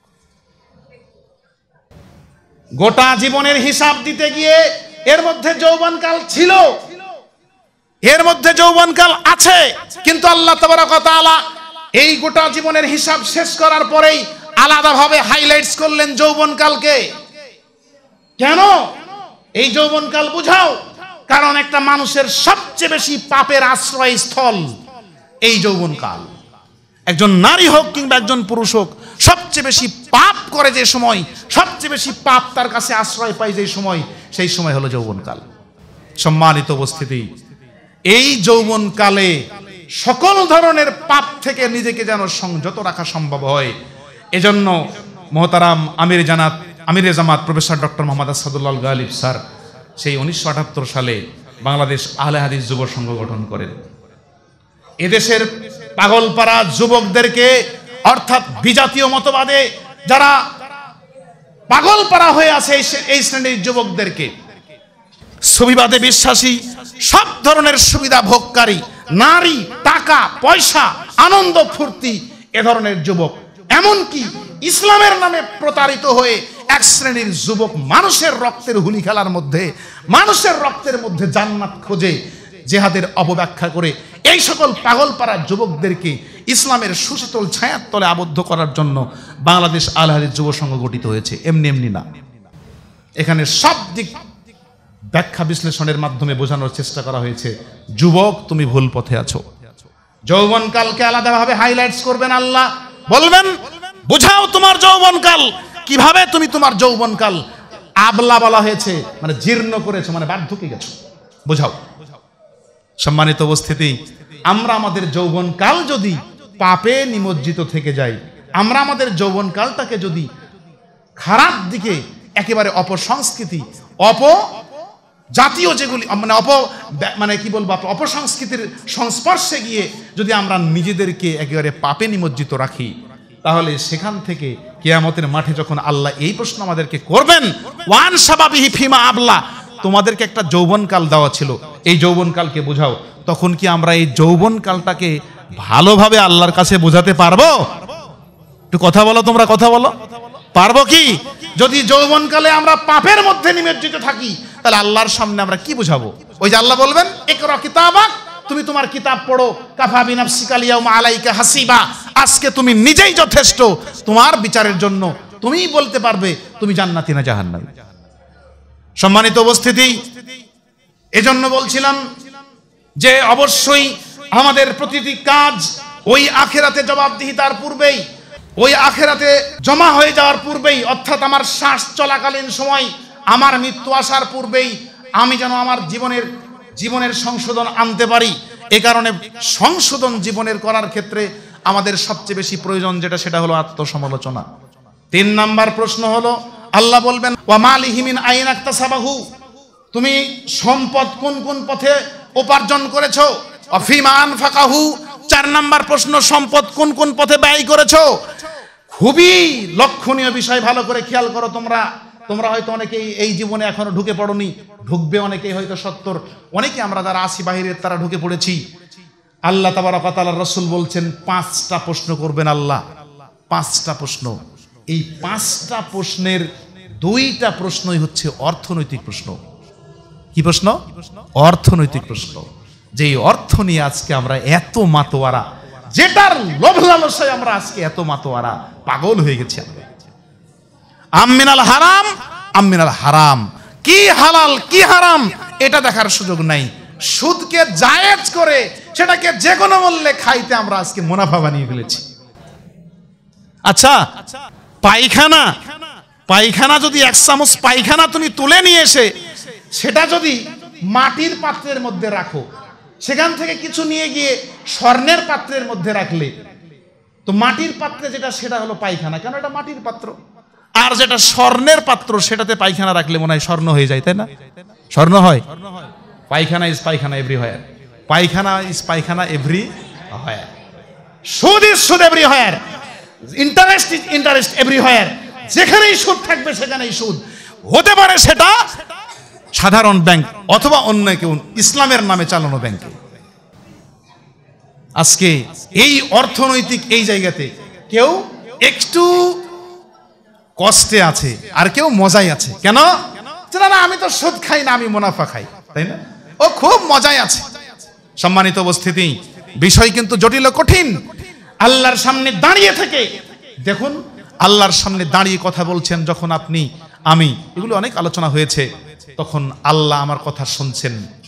গোটা জীবনের হিসাব দিতে গিয়ে এর মধ্যে যৌবনকাল ছিল, এর মধ্যে যৌবনকাল আছে, কিন্তু আল্লাহ তাবারাক ওয়া তাআলা এই গোটা জীবনের হিসাব শেষ করার পরেই আলাদাভাবে হাইলাইটস করলেন যৌবনকালকে। কেন? এই যৌবনকাল বুঝাও, কারণ একটা মানুষের সবচেয়ে বেশি পাপের আশ্রয়স্থল এই যৌবনকাল। একজন নারী হোক কিংবা একজন পুরুষ হোক, সবচেয়ে বেশি পাপ করে যে সময়, সবচেয়ে বেশি পাপ তার কাছে আশ্রয় পায় যে সময়, সেই সময় হলো যৌবনকাল। সম্মানিত উপস্থিতি, এই যৌবনকালে সকল ধরনের পাপ থেকে নিজেকে যেন সংযত রাখা সম্ভব হয়, এজন্য মোহতারাম আমির জানাত আমিরে জামাত professor doctor Mohammad Asadullah Galib sir সেই উনিশশো আটাত্তর সালে বাংলাদেশ আহলে হাদিস যুব সংঘ গঠন করেন। এদেশের পাগলপাড়া যুবকদেরকে, অর্থাৎ বিজাতীয় মতবাদে যারা পাগলপাড়া হয়ে আছে এই শ্রেণীর যুবকদেরকে, সুবিবাদে বিশ্বাসী, সব ধরনের সুবিধা ভোগকারী, নারী, টাকা পয়সা, আনন্দ ফুর্তি, এ ধরনের যুবক, এমনকি ইসলামের নামে প্রতারিত হয়ে এক শ্রেণীর যুবক মানুষের রক্তের হুলি খেলার মধ্যে, মানুষের রক্তের মধ্যে জান্নাত খোঁজে, জেহাদের অপব্যাখ্যা করে এই সকল পাগলপাড়া যুবকদেরকে ইসলামের সুশীতল ছায়ার তলে আবদ্ধ করার জন্য বাংলাদেশ আহলে হাদিস যুব সংঘ গঠিত হয়েছে। এমনি এমনি না, এখানে সব দিক ব্যাখ্যা বিশ্লেষণের মাধ্যমে বোঝানোর চেষ্টা করা হয়েছে, যুবক তুমি ভুল পথে আছো। যৌবনকালকে আলাদাভাবে হাইলাইটস করবেন আল্লাহ, বলবেন বুঝাও তোমার যৌবনকাল, কিভাবে তুমি তোমার যৌবনকাল আবলা বলা হয়েছে, মানে জীর্ণ করেছো, মানে বার্ধক্যে গেছো, বোঝাও। সম্মানিত উপস্থিতি, আমরা আমাদের যৌবনকাল যদি পাপে নিমজ্জিত থেকে যাই, আমরা আমাদের যৌবনকালটাকে যদি খারাপ দিকে, একেবারে অপসংস্কৃতি, অপ জাতীয় যেগুলি মানে অপ মানে কি বলবো অপসংস্কৃতির সংস্পর্শে গিয়ে যদি আমরা নিজেদেরকে একেবারে পাপে নিমজ্জিত রাখি, তাহলে সেখান থেকে কিয়ামতের মাঠে যখন আল্লাহ এই প্রশ্ন আমাদেরকে করবেন, ওয়ান শাবাবিহি ফিমা আবলা, তোমাদেরকে একটা যৌবনকাল দেওয়া ছিল, এই যৌবনকালকে বোঝাও, তখন কি আমরা এই যৌবনকালটাকে ভালোভাবে আল্লাহর কাছে বোঝাতে পারবো? একটু কথা বলো, তোমরা কথা বলো, পারবো কি? যদি যৌবনকালে আমরা পাপের মধ্যে নিমজ্জিত থাকি, তাহলে আল্লাহর সামনে আমরা কি বুঝাবো? ওই যে আল্লাহ বলবেন ইকরা কিতাবাক, তুমি তোমার কিতাব পড়ো, কাফা বিনাফসিকা আল-ইয়াউমা আলাইকা হাসিবা, আজকে তুমি নিজেই যথেষ্ট তোমার বিচারের জন্য, তুমিই বলতে পারবে তুমি জান্নাতি না জাহান্নামী। সম্মানিত উপস্থিতি, এজন্য বলছিলাম যে অবশ্যই আমাদের প্রতিটি কাজ ওই আখিরাতে জবাবদিহিতার পূর্বেই, ওই আখিরাতে জমা হয়ে যাওয়ার পূর্বেই, অর্থাৎ আমার শ্বাস চলাকালীন সময়, আমার মৃত্যু আসার পূর্বেই আমি যেন আমার জীবনের জীবনের সংশোধন আনতে পারি। এ কারণে সংশোধন জীবনের করার ক্ষেত্রে আমাদের সবচেয়ে বেশি প্রয়োজন যেটা, সেটা হলো আত্মসমালোচনা। তিন নাম্বার প্রশ্ন হলো, আল্লাহ বলবেন ওয়া মালিহি মিন আইনা ইকতাসাবাহু, তুমি সম্পদ কোন কোন পথে উপার্জন করেছো, অফিমা আনফাকাহু। চার নাম্বার প্রশ্ন, সম্পদ কোন কোন পথে ব্যয় করেছো। খুবই লক্ষণীয় বিষয়, ভালো করে খেয়াল করো তোমরা। তোমরা হয়তো অনেকেই এই জীবনে এখনো ঢুকে পড়োনি, ঢুকবে অনেকেই হয়তো সত্তর, অনেকে আমরা যারা আসি বাহিরের তারা ঢুকে পড়েছি। আল্লাহ তাবারক ওয়া তাআলা রাসূল বলছেন পাঁচটা প্রশ্ন করবেন আল্লাহ, পাঁচটা প্রশ্ন। এই পাঁচটা প্রশ্নের দুইটা প্রশ্নই হচ্ছে অর্থনৈতিক প্রশ্ন। কি প্রশ্ন? অর্থনৈতিক প্রশ্ন। যেই অর্থ নিয়ে আজকে আমরা এত মাতোয়ারা, যেটার লোভ লালসায় আমরা আজকে এত মাতোয়ারা, পাগল হয়ে গেছি আমরা। আমিনাল হারাম আমিনাল হারাম, কি হালাল কি হারাম এটা দেখার সুযোগ নাই। সুদকে জায়েজ করে সেটাকে যে কোনো মূল্যে খাইতে আমরা আজকে মুনাফা বানিয়ে ফেলেছি। আচ্ছা, পায়খানা পায়খানা যদি এক চামচ পায়খানা তুমি তুলে নিয়ে এসে সেটা যদি মাটির পাত্রের মধ্যে রাখো, সেখান থেকে কিছু নিয়ে গিয়ে স্বর্ণের পাত্রের মধ্যে রাখলে, তো মাটির পাত্রে যেটা সেটা হলো পায়খানা, কেন এটা মাটির পাত্র। আর যেটা স্বর্ণের পাত্র সেটাতে পায়খানা রাখলে মনে হয় স্বর্ণ হয়ে যায়, তাই না? স্বর্ণ হয়। পায়খানা ইজ পায়খানা এভরিহোয়ার, পায়খানা ইজ পায়খানা এভরিহোয়ার, সুদ ইজ সুদ everywhere, interest is interest everywhere. যেখানেই সুদ থাকবে সেখানেই সুদ। হতে পারে সেটা সাধারণ ব্যাংক অথবা অন্য কেউ ইসলামের নামে চালানো ব্যাংকে। আজকে এই অর্থনৈতিক এই জায়গাতে কেউ একটু কষ্টে আছে আর কেউ মজায় আছে। কেন? না আমি তো সুদ খাই না, আমি মুনাফা খাই, তাই না? ও খুব মজায় আছে। সম্মানিত উপস্থিতি, বিষয় কিন্তু জটিল ও কঠিন। আল্লাহর সামনে দাঁড়িয়ে থেকে দেখুন, আল্লাহর সামনে দাঁড়িয়ে কথা বলছেন যখন আপনি, আমি, এগুলো অনেক আলোচনা হয়েছে, তখন আল্লাহ আমার কথা শুনছেন,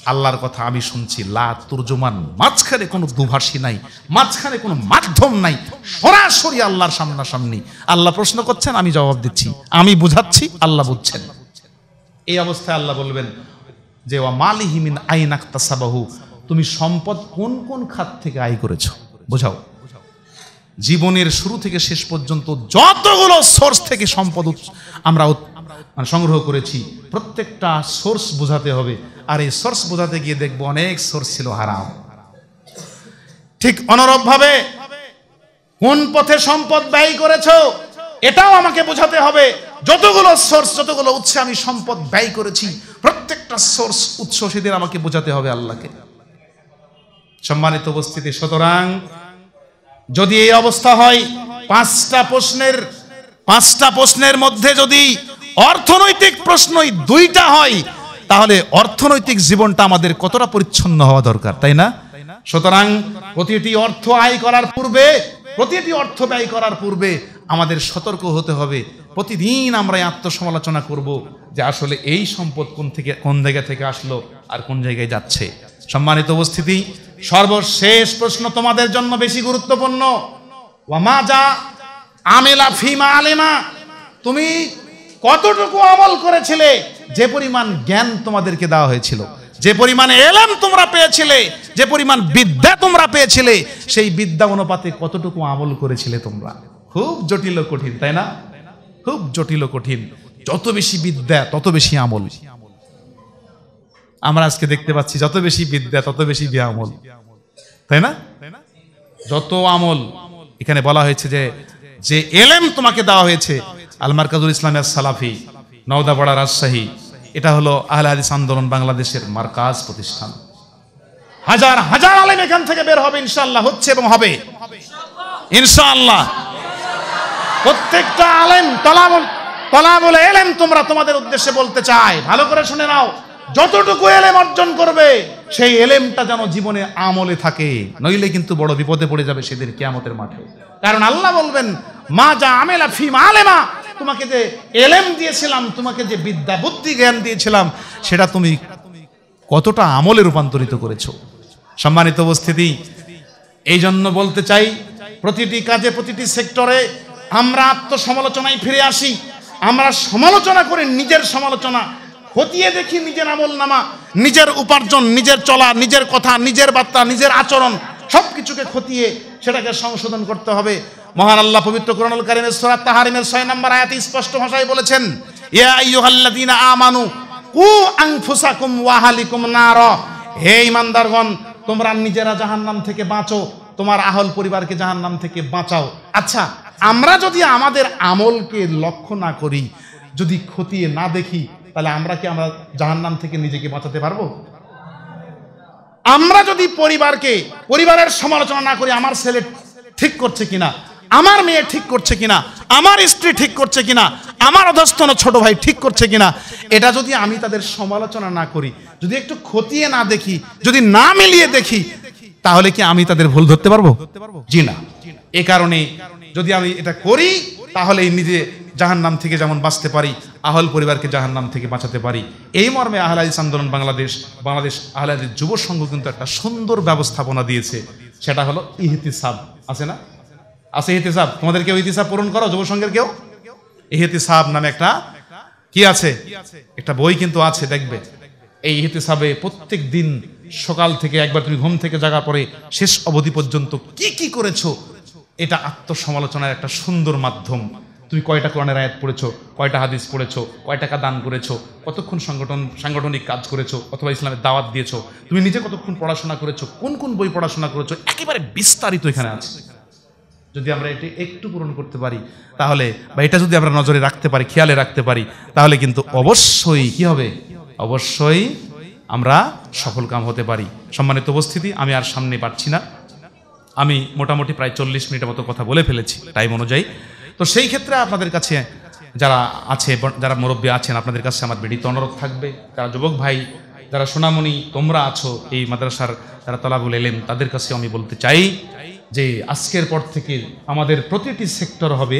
আল্লাহর কথা আমি শুনছি, লা তুরজমান, মাঝখানে কোনো দুভাষী নাই, মাঝখানে কোনো মাধ্যম নাই, সরাসরি আল্লাহর সামনাসামনি। আল্লাহ প্রশ্ন করছেন, আমি জবাব দিচ্ছি, আমি বুঝাচ্ছি, আল্লাহ বুঝছেন। এই অবস্থায় আল্লাহ বলবেন যে ওয়া মালিহি মিন আইন ইকতাসাবাহু, তুমি সম্পদ কোন কোন খাত থেকে আয় করেছো বোঝাও। জীবনের শুরু থেকে শেষ পর্যন্ত যতগুলো সোর্স থেকে সম্পদ আমরা মানে সংগ্রহ করেছি, প্রত্যেকটা সোর্স বোঝাতে হবে। আর এই সোর্স বোঝাতে গিয়ে দেখবো অনেক সোর্স ছিল হারাম। ঠিক অনুরূপ ভাবে কোন পথে সম্পদ ব্যয় করেছো এটাও আমাকে বোঝাতে হবে। যতগুলো সোর্স, যতগুলো উৎসে আমি সম্পদ ব্যয় করেছি, প্রত্যেকটা সোর্স উৎস সেদিন আমাকে বোঝাতে হবে আল্লাহকে। সম্মানিত উপস্থিতি, সুতরাং যদি এই অবস্থা হয়, পাঁচটা প্রশ্নের পাঁচটা প্রশ্নের মধ্যে যদি অর্থনৈতিক প্রশ্নই দুইটা হয়, তাহলে অর্থনৈতিক জীবনটা আমাদের কতটা পরিচ্ছন্ন হওয়া দরকার, তাই না? সুতরাং প্রতিটি অর্থ আয় করার পূর্বে, প্রতিটি অর্থ ব্যয় করার পূর্বে আমাদের সতর্ক হতে হবে। প্রতিদিন আমরা আত্মসমালোচনা করব যে আসলে এই সম্পদ কোন থেকে কোন জায়গা থেকে আসলো আর কোন জায়গায় যাচ্ছে। সম্মানিত উপস্থিতি, সর্বশেষ প্রশ্ন তোমাদের জন্য বেশি গুরুত্বপূর্ণ। ওয়ামা যা আমেলা ফিমা আলেমা, তুমি কতটুকু আমল করেছিলে যে পরিমাণ জ্ঞান তোমাদেরকে দেওয়া হয়েছিল, যে পরিমাণ এলেম তোমরা পেয়েছিলে, যে পরিমাণ বিদ্যা তোমরা পেয়েছিলে, সেই বিদ্যা অনুপাতে কতটুকু আমল করেছিলে তোমরা। খুব জটিল ও কঠিন, তাই না? খুব জটিল ও কঠিন। যত বেশি বিদ্যা তত বেশি আমল। আমরা আজকে দেখতে পাচ্ছি যত বেশি বিদ্যা তত বেশি বেআমল, তাই না? যত আমল, এখানে বলা হয়েছে যে যে এলেম তোমাকে দেওয়া হয়েছে, আল মারকাজুল ইসলামিয়া সালাফি, নওদাপাড়া, রাজশাহী, এটা হলো আহলে হাদিস আন্দোলন বাংলাদেশের মার্কাজ প্রতিষ্ঠান। হাজার হাজার আলেম এখান থেকে বের হবে ইনশাআল্লাহ, হচ্ছে এবং হবে ইনশাআল্লাহ। প্রত্যেকটা আলেম তলাবুল তলাবুল এলেম তোমরা তোমাদের উদ্দেশ্যে বলতে চাই, ভালো করে শুনে নাও। যতটুকু এলেম অর্জন করবে সেই এলেমটা যেন জীবনে আমলে থাকে, নইলে কিন্তু বড় বিপদে পড়ে যাবে সেদিন কিয়ামতের মাঠে। কারণ আল্লাহ বলবেন, মা যা আমেলা ফিমা আলেমা, তোমাকে যে এলেম দিয়েছিলাম, তোমাকে যে বিদ্যা বুদ্ধি জ্ঞান দিয়েছিলাম, সেটা তুমি কতটা আমলে রূপান্তরিত করেছো। সম্মানিত উপস্থিতি, এই জন্য বলতে চাই, প্রতিটি কাজে, প্রতিটি সেক্টরে আমরা আত্মসমালোচনায় ফিরে আসি। আমরা সমালোচনা করে নিজের সমালোচনা খতিয়ে দেখি, নিজের আমল নামা, নিজের উপার্জন, নিজের চলা, নিজের কথা, নিজের বার্তা, নিজের আচরণ, সব কিছুকে খতিয়ে সেটাকে সংশোধন করতে হবে। মহান আল্লাহ পবিত্র কোরআনুল কারীমের সূরা তাহরিমের ছয় নম্বর আয়াতে স্পষ্ট ভাষায় বলেছেন, ইয়া আইয়ুহাল্লাযীনা আমানু কু আনফুসাকুম ওয়া আহলিকুম নারা, হে ঈমানদারগণ, তোমরা নিজেরা জাহান্নাম থেকে বাঁচো, তোমার আহল পরিবারকে জাহান্নাম থেকে বাঁচাও। আচ্ছা, আমরা যদি আমাদের আমলকে লক্ষ্য না করি, যদি খতিয়ে না দেখি, তাহলে আমরা কি আমরা জাহান্নাম থেকে নিজেকে বাঁচাতে পারবো? আমরা যদি পরিবারকে, পরিবারের সমালোচনা না করি, আমার ছেলে ঠিক করছে কিনা, আমার মেয়ে ঠিক করছে কিনা, আমার স্ত্রী ঠিক করছে কিনা, আমার অধস্তন ছোট ভাই ঠিক করছে কিনা, এটা যদি আমি তাদের সমালোচনা না করি, যদি একটু খতিয়ে না দেখি, যদি না মিলিয়ে দেখি, তাহলে কি আমি তাদের ভুল ধরতে পারবো? জি না। এ কারণে যদি আমি এটা করি, তাহলে নিজে জাহান্নাম থেকে যেমন বাঁচতে পারি, আহল পরিবারকে জাহান্নাম থেকে বাঁচাতে পারি। এই মর্মে আহলে হাদিস আন্দোলন বাংলাদেশ, বাংলাদেশ আহলে হাদিস যুব সংঘ কিন্তু একটা সুন্দর ব্যবস্থাপনা দিয়েছে। সেটা হলো ইহতিসাব। আছে না? আছে ইহতিসাব? তোমাদের কেউ ইহতিসাব পূরণ করো? যুব সংঘের কেউ? ইহতিসাব নামে একটা কি আছে, একটা বই কিন্তু আছে, দেখবে। এই ইহতিসাবে প্রত্যেক দিন সকাল থেকে একবার তুমি ঘুম থেকে জাগার পরে শেষ অবধি পর্যন্ত কি কি করেছো, এটা আত্মসমালোচনার একটা সুন্দর মাধ্যম। তুমি কয়টা কোরআনের আয়াত পড়েছো, কয়টা হাদিস পড়েছো, কয় টাকা দান করেছো, কতক্ষণ সংগঠন সাংগঠনিক কাজ করেছো, অথবা ইসলামের দাওয়াত দিয়েছো, তুমি নিজে কতক্ষণ পড়াশোনা করেছো, কোন কোন বই পড়াশোনা করেছো, একেবারে বিস্তারিত এখানে আছে। যদি আমরা এটি একটু পূরণ করতে পারি, তাহলে বা এটা যদি আমরা নজরে রাখতে পারি, খেয়ালে রাখতে পারি, তাহলে কিন্তু অবশ্যই কি হবে, অবশ্যই আমরা সফল কাম হতে পারি। সম্মানিত উপস্থিতি, আমি আর সামনে পারছি না, আমি মোটামুটি প্রায় চল্লিশ মিনিটের মতো কথা বলে ফেলেছি টাইম অনুযায়ী। তো সেই ক্ষেত্রে আপনাদের কাছে যারা আছে, যারা মুরব্বী আছেন, আপনাদের কাছে আমার বিনীত অনুরোধ থাকবে, যারা যুবক ভাই, যারা সোনামণি তোমরা আছো এই মাদ্রাসার, যারা তলাবুল ইলম, তাদের কাছে আমি বলতে চাই যে আজকের পর থেকে আমাদের প্রতিটি সেক্টর হবে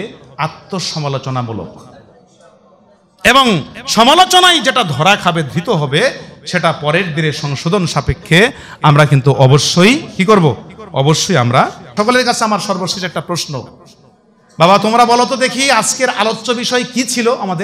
আত্মসমালোচনামূলক, এবং সমালোচনায় যেটা ধরা খাবে, ধৃত হবে, সেটা পরের দিনে সংশোধন সাপেক্ষে আমরা কিন্তু অবশ্যই কি করব, অবশ্যই আমরা। সকলের কাছে আমার সর্বশেষ একটা প্রশ্ন, বাবা তোমরা বলো তো দেখি আজকের আলোচ্য বিষয় কি ছিল আমাদের?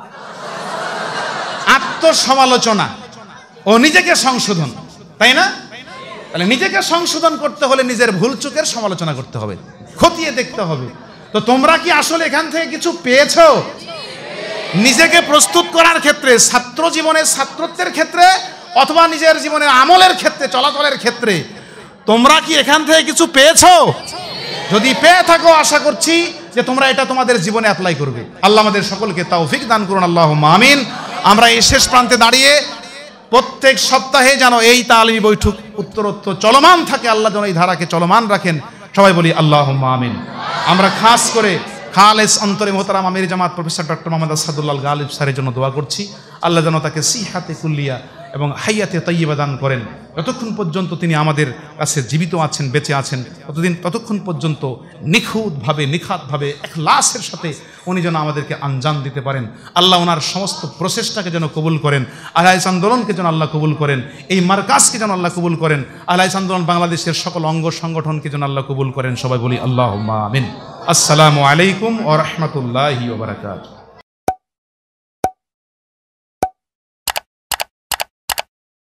আত্মসমালোচনা ও নিজেকে সংশোধন, তাই না? তাহলে নিজেকে সংশোধন করতে হলে নিজের ভুল চুকের সমালোচনা করতে হবে, খতিয়ে দেখতে হবে। তো তোমরা কি আসলে এখান থেকে কিছু পেয়েছো? নিজেকে প্রস্তুত করার ক্ষেত্রে, ছাত্র জীবনে ছাত্রত্বের ক্ষেত্রে অথবা নিজের জীবনের আমলের ক্ষেত্রে, চলাচলের ক্ষেত্রে তোমরা কি এখান থেকে কিছু পেয়েছো? যদি পেয়ে থাকো আশা করছি যে তোমরা এটা তোমাদের জীবনে অ্যাপ্লাই করবে। আল্লাহ আমাদের সকলকে তৌফিক দান করুন, আল্লাহুম্মা আমিন। আমরা এই শেষ প্রান্তে দাঁড়িয়ে প্রত্যেক সপ্তাহে যেন এই তালিমি বৈঠক উত্তরোত্তর চলমান থাকে, আল্লাহ যেন এই ধারাকে চলমান রাখেন, সবাই বলি আল্লাহুম্মা আমিন। আমরা খাস করে খালেস অন্তরে মোহতারাম আমির জামাত প্রফেসর ডক্টর মোহাম্মদ আসাদুল্লাহ গালিব স্যারের জন্য দোয়া করছি, আল্লাহ যেন তাকে সিহাতে কুল্লিয়া এবং হাইয়াতে তাইয়্যিবা দান করেন। যতক্ষণ পর্যন্ত তিনি আমাদের কাছে জীবিত আছেন, বেঁচে আছেন, ততদিন ততক্ষণ পর্যন্ত নিখুঁতভাবে, নিখাতভাবে, ইখলাসের সাথে উনি যেন আমাদেরকে আঞ্জাম দিতে পারেন। আল্লাহ ওনার সমস্ত প্রচেষ্টাকে যেন কবুল করেন, আহলাদিস আন্দোলনকে যেন আল্লাহ কবুল করেন, এই মার্কাজকে যেন আল্লাহ কবুল করেন, আহলাদিস আন্দোলন বাংলাদেশের সকল অঙ্গ সংগঠনকে যেন আল্লাহ কবুল করেন, সবাই বলি আল্লাহুম্মা আমিন। আসসালামু আলাইকুম ওয়া রাহমাতুল্লাহি ওয়া বারাকাতুহু।